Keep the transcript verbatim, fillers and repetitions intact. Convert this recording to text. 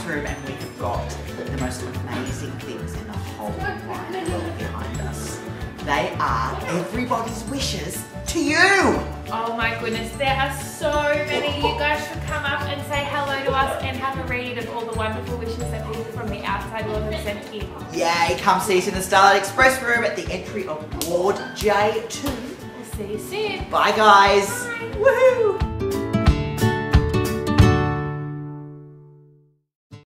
Room, and we have got the most amazing things in the whole wide world behind us. They are everybody's wishes to you. Oh my goodness, there are so many. You guys should come up and say hello to us and have a read of all the wonderful wishes that people from the outside world have sent in. Yay, come see us in the Starlight Express Room at the entry of Ward J two. We'll see you soon. Bye guys. Bye. Woohoo.